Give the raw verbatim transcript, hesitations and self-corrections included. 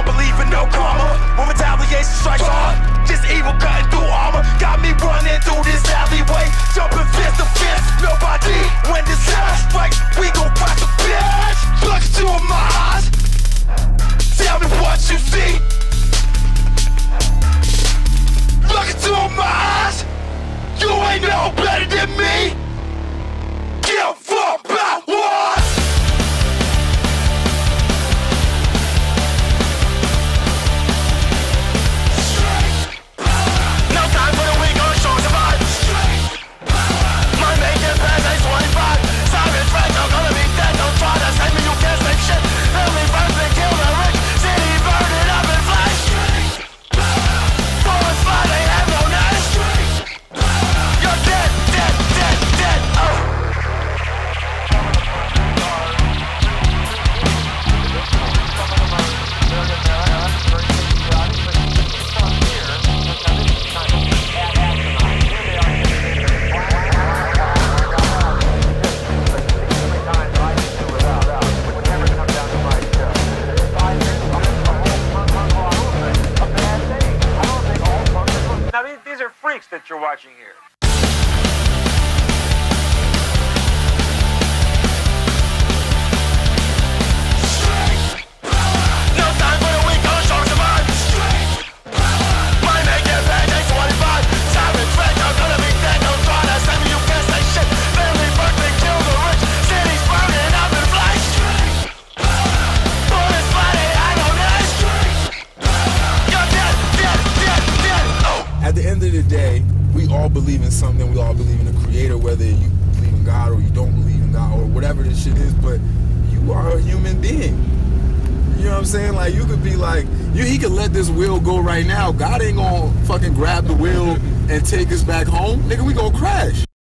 don't believe in no karma. When retaliation strikes hard, just evil cutting through armor. Got me running through this alleyway, jumping fist to fist. Nobody, when disaster strikes, we gon' rock the bitch. Look into my eyes, tell me what you see. Look into my eyes, you ain't no better than me. Give a fuck about what? No time for the weak, gonna show survive. My making bad, ain't twenty-five. Savage friends are gonna be dead. Don't try to save me, you can't save shit. Family first, they kill the rich. City burning up in flames. Bullets fly, they have no name. You're dead, dead, dead, dead. Oh. Now these, these are freaks that you're watching here. No time for the weak, gonna show survive. My making bad, ain't twenty-five. Savage friends are gonna be dead. Don't try to save me, you can't say shit. Family first, they kill the rich. Cities burning up in flames. Bullets fly, they have no name. You're dead, dead, dead, dead. Oh. At the end of the day, we all believe in something. We all believe in a creator, whether you believe in God or you don't believe in God or whatever this shit is, but you are a human being. You know what I'm saying? Like, you could be like, you, he could let this wheel go right now. God ain't gonna fucking grab the wheel and take us back home. Nigga, we gonna crash.